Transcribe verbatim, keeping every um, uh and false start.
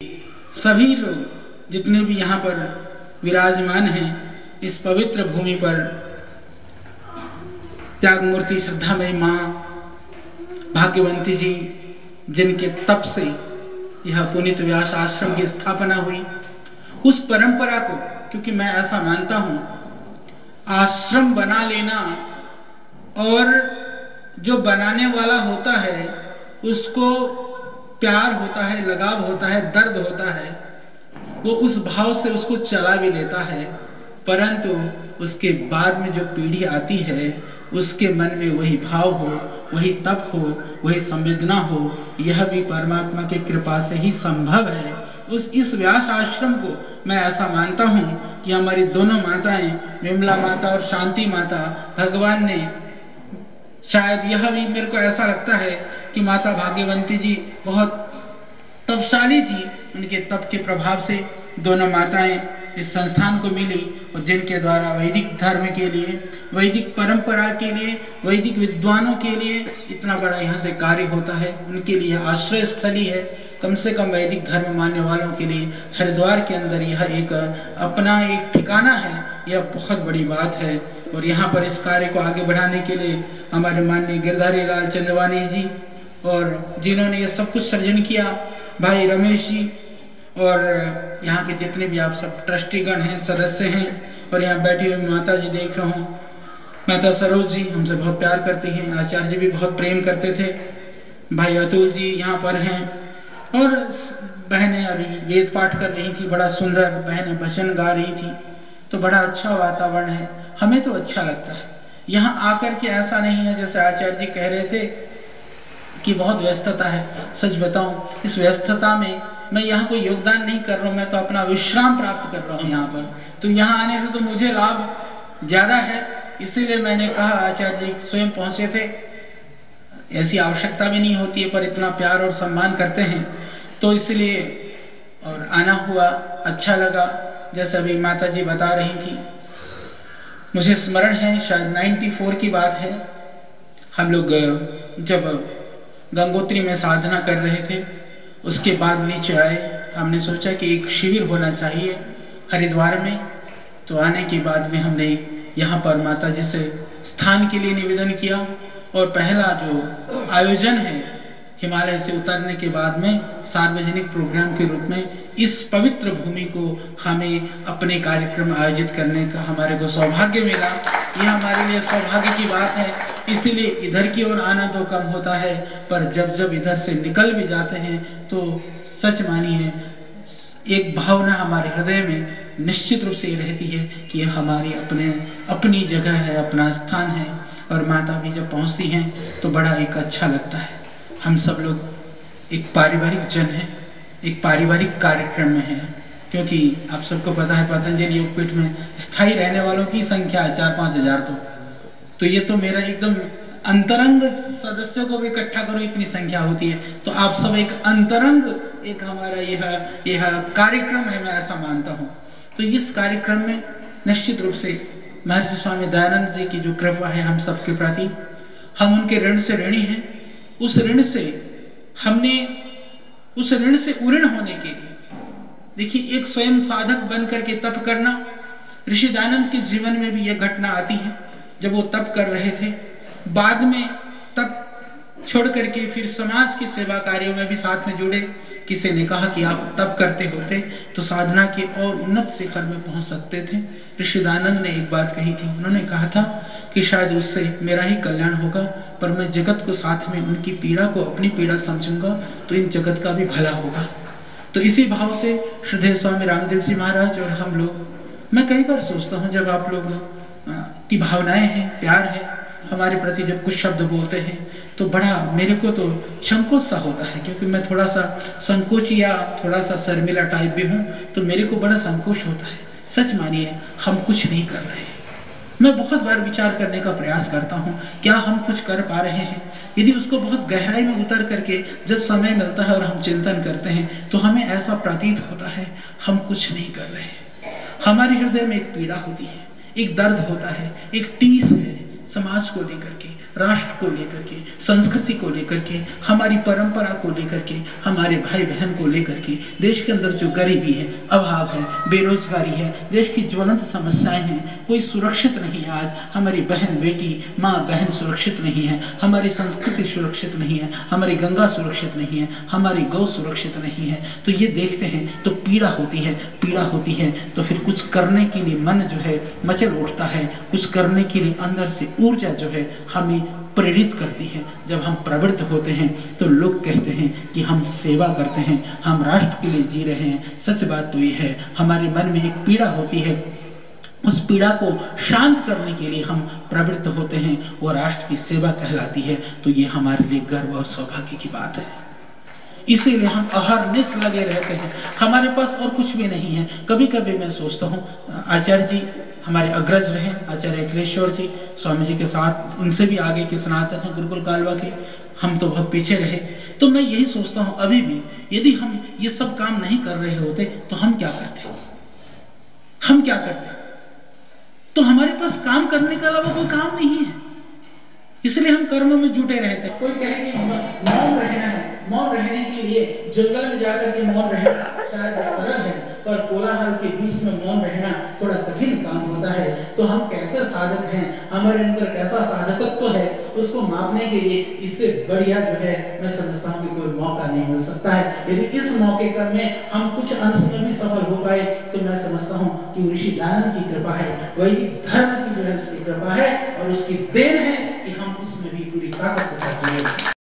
सभी लोग जितने भी यहाँ पर विराजमान हैं, इस पवित्र भूमि पर त्याग मूर्ति श्रद्धामयी माँ भाग्यवंती जी, जिनके तप से यह पुनीत व्यास आश्रम की स्थापना हुई, उस परंपरा को, क्योंकि मैं ऐसा मानता हूं, आश्रम बना लेना और जो बनाने वाला होता है उसको प्यार होता है, लगाव होता है, दर्द होता है, वो उस भाव से उसको चला भी लेता है, परंतु उसके बाद में जो पीढ़ी आती है उसके मन में वही भाव हो, वही तप हो, वही संवेदना हो, यह भी परमात्मा की कृपा से ही संभव है। उस इस व्यास आश्रम को मैं ऐसा मानता हूं कि हमारी दोनों माताएं, विमला माता और शांति माता, भगवान ने, शायद यह भी मेरे को ऐसा लगता है कि माता भाग्यवंती जी बहुत तपशाली थी, उनके तप के प्रभाव से दोनों माताएं इस संस्थान को मिली और जिनके द्वारा वैदिक धर्म के लिए, वैदिक परंपरा के लिए, वैदिक विद्वानों के लिए इतना बड़ा यहाँ से कार्य होता है, उनके लिए आश्रय स्थली है। कम से कम वैदिक धर्म मानने वालों के लिए हरिद्वार के अंदर यह एक अपना एक ठिकाना है, यह बहुत बड़ी बात है। और यहाँ पर इस कार्य को आगे बढ़ाने के लिए हमारे माननीय गिरधारी लाल चंदवानी जी और जिन्होंने ये सब कुछ सर्जन किया, भाई रमेश जी और यहाँ के जितने भी आप सब ट्रस्टीगण हैं, सदस्य हैं, और यहाँ बैठी हुई माता जी देख रहा हूँ, माता सरोज जी हमसे बहुत प्यार करती हैं, आचार्य जी भी बहुत प्रेम करते थे, भाई अतुल जी यहाँ पर हैं, और बहनें अभी वेद पाठ कर रही थी, बड़ा सुंदर बहनें भजन गा रही थी, तो बड़ा अच्छा वातावरण है, हमें तो अच्छा लगता है। यहाँ आकर के ऐसा नहीं है जैसे आचार्य जी कह रहे थे कि बहुत व्यस्तता है। सच बताऊं, इस व्यस्तता में मैं यहाँ कोई योगदान नहीं कर रहा हूँ, मैं तो अपना विश्राम प्राप्त कर रहा हूँ यहाँ पर। तो यहाँ आने से तो मुझे लाभ ज्यादा है, इसीलिए मैंने कहा, आचार्य जी स्वयं पहुंचे थे, ऐसी आवश्यकता भी नहीं होती है पर इतना प्यार और सम्मान करते हैं तो इसलिए और आना हुआ, अच्छा लगा। जैसे अभी माता जी बता रही थी, मुझे स्मरण है शायद चौरानवे की बात है, हम लोग जब गंगोत्री में साधना कर रहे थे, उसके बाद नीचे आए, हमने सोचा कि एक शिविर होना चाहिए हरिद्वार में। तो आने के बाद में हमने यहाँ पर माता जी से स्थान के लिए निवेदन किया और पहला जो आयोजन है हिमालय से उतरने के बाद में सार्वजनिक प्रोग्राम के रूप में इस पवित्र भूमि को हमें अपने कार्यक्रम आयोजित करने का हमारे को सौभाग्य मिला। यह हमारे लिए सौभाग्य की बात है, इसीलिए इधर की ओर आना तो कम होता है, पर जब जब इधर से निकल भी जाते हैं तो सच मानिए एक भावना हमारे हृदय में निश्चित रूप से ये रहती है कि यह हमारी अपने अपनी जगह है, अपना स्थान है। और माता भी जब पहुंचती हैं तो बड़ा एक अच्छा लगता है। हम सब लोग एक पारिवारिक जन हैं, एक पारिवारिक कार्यक्रम में हैं, क्योंकि आप सबको पता है पतंजलि योगपीठ में स्थायी रहने वालों की संख्या है चार पांच हजार तो तो ये तो मेरा एकदम अंतरंग सदस्यों को भी इकट्ठा करो इतनी संख्या होती है, तो आप सब एक अंतरंग एक हमारा यह यह कार्यक्रम है, मैं ऐसा मानता हूँ। तो इस कार्यक्रम में निश्चित रूप से महर्षि स्वामी दयानंद जी की जो कृपा है हम सबके प्रति, हम उनके ऋण से ऋणी हैं। उस ऋण से हमने उस ऋण से उऋण होने के लिए, देखिए एक स्वयं साधक बन करके तप करना, ऋषि दयानंद के जीवन में भी यह घटना आती है। जब वो तप कर रहे थे, बाद में तप छोड़ करके फिर समाज की सेवा कार्यों में भी साथ में जुड़े। किसी ने कहा कि आप तप करते होते तो साधना के और उन्नत शिखर में पहुंच सकते थे। ऋषि दयानंद ने एक बात कही थी, उन्होंने कहा था कि शायद उससे मेरा ही कल्याण होगा, पर मैं जगत को साथ में उनकी पीड़ा को अपनी पीड़ा समझूंगा तो इन जगत का भी भला होगा। तो इसी भाव से श्रद्धेय स्वामी रामदेव जी महाराज और हम लोग, मैं कई बार सोचता हूँ जब आप लोग की भावनाएं हैं, प्यार है हमारे प्रति, जब कुछ शब्द बोलते हैं तो बड़ा मेरे को तो संकोच सा होता है, क्योंकि मैं थोड़ा सा संकोच या थोड़ा सा शर्मिला टाइप भी हूँ, तो मेरे को बड़ा संकोच होता है। सच मानिए हम कुछ नहीं कर रहे हैं। मैं बहुत बार विचार करने का प्रयास करता हूँ, क्या हम कुछ कर पा रहे हैं? यदि उसको बहुत गहराई में उतर करके जब समय मिलता है और हम चिंतन करते हैं तो हमें ऐसा प्रतीत होता है हम कुछ नहीं कर रहे हैं। हमारे हृदय में एक पीड़ा होती है, एक दर्द होता है, एक टीस है समाज को लेकर के, राष्ट्र को लेकर के, संस्कृति को लेकर के, हमारी परंपरा को लेकर के, हमारे भाई बहन को लेकर के, देश के अंदर जो गरीबी है, अभाव है, बेरोजगारी है, देश की ज्वलंत समस्याएं हैं, कोई सुरक्षित नहीं है। आज हमारी बहन बेटी, माँ बहन सुरक्षित नहीं है, हमारी संस्कृति सुरक्षित नहीं है, हमारी गंगा सुरक्षित नहीं है, हमारी गौ सुरक्षित नहीं है। तो ये देखते हैं तो पीड़ा होती है, पीड़ा होती है तो फिर कुछ करने के लिए मन जो है मचल उठता है, कुछ करने के लिए अंदर से ऊर्जा जो है हमें प्रेरित करती है। जब हम प्रवृत्त होते हैं तो लोग कहते हैं कि हम सेवा करते हैं, हम राष्ट्र के लिए जी रहे हैं। सच बात तो ये है, हमारे मन में एक पीड़ा होती है, उस पीड़ा को शांत करने के लिए हम प्रवृत्त होते हैं, वो राष्ट्र की सेवा कहलाती है। तो ये हमारे लिए गर्व और सौभाग्य की बात है। इसीलिए हम अहरनिश लगे रहते हैं, हमारे पास और कुछ भी नहीं है। कभी कभी मैं सोचता हूँ, आचार्य जी हमारे अग्रज रहे, आचार्य अखिलेश्वर जी स्वामी जी के साथ, उनसे भी आगे के सनातन हैं गुरुकुल कालवा के, हम तो बहुत पीछे रहे। तो मैं यही सोचता हूँ, अभी भी यदि हम ये सब काम नहीं कर रहे होते तो हम क्या करते, हम क्या करते? तो हमारे पास काम करने के अलावा कोई काम नहीं है, इसलिए हम कर्मों में जुटे रहते हैं। कोई कहे कि मौन रहना है, मौन रहने के लिए जंगल में जाकर के मौन रहना शायद सरल है, पर कोलाहल के बीच में मौन रहना थोड़ा कठिन काम होता है। तो हम कैसे साधक हैं, हमारे अंदर कैसा साधकत्व है, उसको मापने के लिए इससे बढ़िया जो है मैं समझता हूँ कि कोई मौका नहीं मिल सकता है। यदि इस मौके कर में हम कुछ अंश में भी सफल हो पाए तो मैं समझता हूँ कि ऋषि दानंद की कृपा है, वही धर्म की जो है उसकी कृपा है और उसकी देन है कि हम इसमें भी पूरी ताकत के साथ जुड़े।